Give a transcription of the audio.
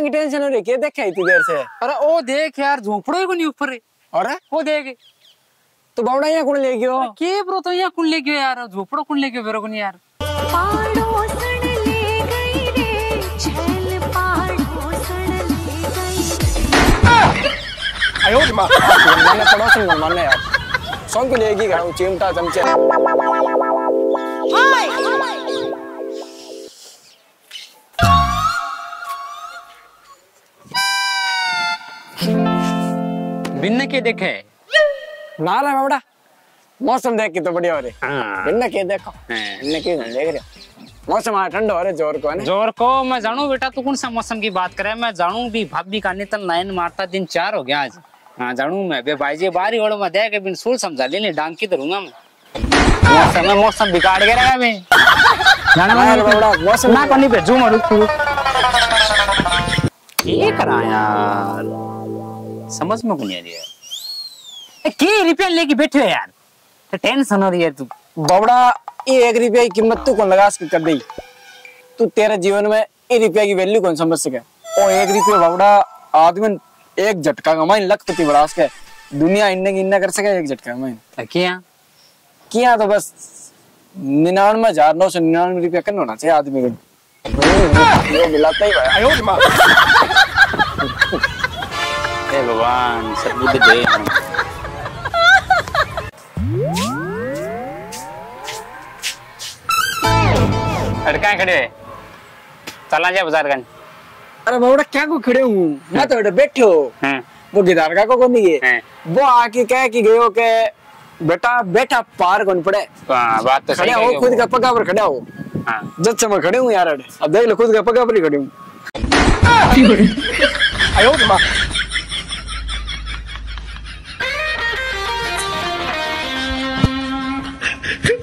की टेंशन हो रही है? देखा इतनी देर से? अरे ओ देख यार, झोपड़ो को नहीं ऊपर है। अरे वो देख तो बावड़ा यहाँ कौन ले गयो? के ब्रो तो यहाँ कौन ले गयो यार, झोपड़ो कौन ले गयो मेरे को नहीं यार। आयो मां मैंने पड़ोसन को मारने यार सॉन्ग को लेगी घर चिमटा चमचे बिन्ने के देखे ना रे बावड़ा मौसम देख के तो बढ़िया हो रही। बिन्ने के देखो बिन्ने के देख रहे मौसम आ ठंडा हो रहा जोर को है ना। जोर को मैं जानू बेटा, तू कौन सा मौसम की बात करे। मैं जानू भी भाभी का नितन लाइन मारता दिन 4 हो गया आज। हाँ जानू मैं बे भाई जी बारी ओड़ में दे के बिन सूल समझा लेने डांग की धरूंगा मैं। मौसम बिगाड़ के रहा मैं जाना मैं बावड़ा मौसम ना कोनी भेजू मैं रुक ये करा यार, समझ में नहीं आ रही है के रिपेयर लेके बैठे हो यार, तो टेंशन हो रही है तू। बावड़ा ये 1 रुपया की कीमत तू कौन लगा कर दी? तू तेरे जीवन में 1 रुपया की वैल्यू कौन समझ सके? ओ 1 रुपया बावड़ा आदमी एक झटका कमाई लखपति बड़ा के दुनिया इन्ने की इन्ना कर सके एक झटका कमाई किया तो बस 99,999 रुपया करना होना चाहिए आदमी को। ये मिलाता ही भाई हे भगवान सब बुद्ध दे। अड़का खड़े चला जा बाजार गन। अरे बावड़ा क्या को खड़े हूँ मैं तो बैठे हो वो गिटार का को नहीं है वो आके कह के गयो के बेटा बेटा पार कौन पड़े। बात तो खड़े हो खुद का पगा पर खड़ा हो। जब से मैं खड़े हूँ यार अब देख लो खुद का पगा पर ही खड़े हूँ।